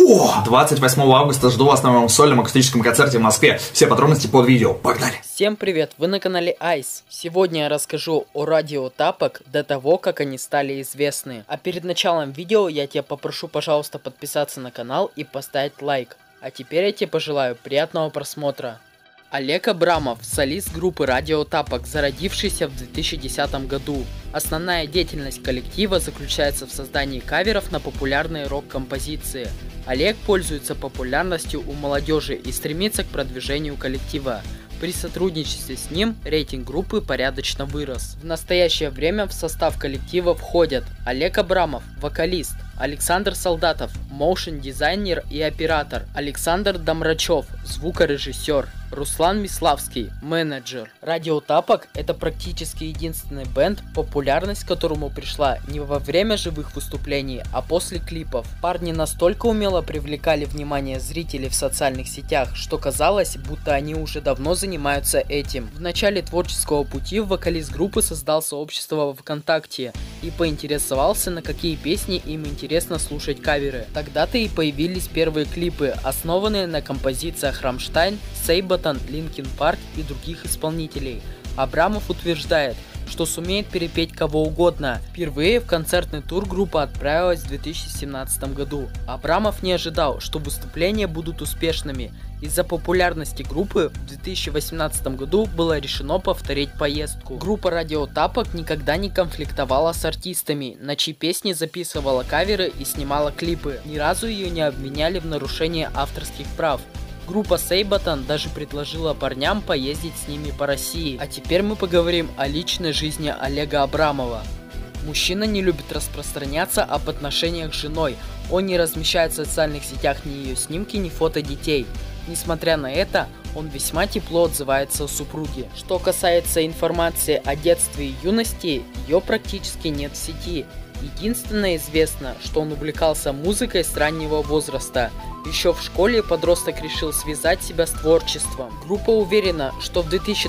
28 августа жду вас на моем сольном акустическом концерте в Москве. Все подробности под видео. Погнали! Всем привет, вы на канале Ice. Сегодня я расскажу о радио Тапок до того, как они стали известны. А перед началом видео я тебя попрошу, пожалуйста, подписаться на канал и поставить лайк. А теперь я тебе пожелаю приятного просмотра. Олег Абрамов, солист группы Радио Тапок, зародившийся в 2010 году. Основная деятельность коллектива заключается в создании каверов на популярные рок-композиции. Олег пользуется популярностью у молодежи и стремится к продвижению коллектива. При сотрудничестве с ним рейтинг группы порядочно вырос. В настоящее время в состав коллектива входят Олег Абрамов, вокалист, Александр Солдатов, моушн-дизайнер и оператор, Александр Домрачев, звукорежиссер, Руслан Миславский, менеджер. Радио Тапок — это практически единственный бэнд, популярность которому пришла не во время живых выступлений, а после клипов. Парни настолько умело привлекали внимание зрителей в социальных сетях, что казалось, будто они уже давно занимаются этим. В начале творческого пути вокалист группы создал сообщество во ВКонтакте и поинтересовался, на какие песни им интересно слушать каверы. Тогда-то и появились первые клипы, основанные на композициях Rammstein, Sabaton, Linkin Park и других исполнителей. Абрамов утверждает, что сумеет перепеть кого угодно. Впервые в концертный тур группа отправилась в 2017 году. Абрамов не ожидал, что выступления будут успешными. Из-за популярности группы в 2018 году было решено повторить поездку. Группа Радио Тапок никогда не конфликтовала с артистами, на чьи песни записывала каверы и снимала клипы. Ни разу ее не обвиняли в нарушении авторских прав. Группа Sabaton даже предложила парням поездить с ними по России. А теперь мы поговорим о личной жизни Олега Абрамова. Мужчина не любит распространяться об отношениях с женой. Он не размещает в социальных сетях ни ее снимки, ни фото детей. Несмотря на это, он весьма тепло отзывается о супруге. Что касается информации о детстве и юности, ее практически нет в сети. Единственное известно, что он увлекался музыкой с раннего возраста. Еще в школе подросток решил связать себя с творчеством. Группа уверена, что в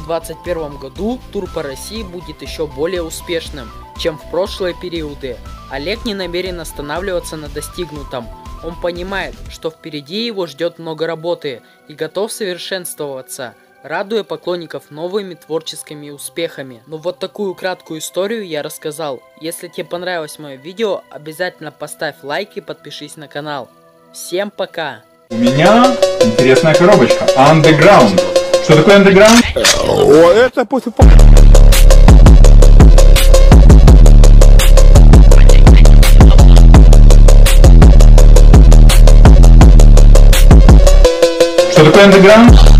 2021 году тур по России будет еще более успешным, чем в прошлые периоды. Олег не намерен останавливаться на достигнутом. Он понимает, что впереди его ждет много работы и готов совершенствоваться, радуя поклонников новыми творческими успехами. Но вот такую краткую историю я рассказал. Если тебе понравилось мое видео, обязательно поставь лайк и подпишись на канал. Всем пока! У меня интересная коробочка. Underground. Что такое Underground? О, это после... Что такое Underground?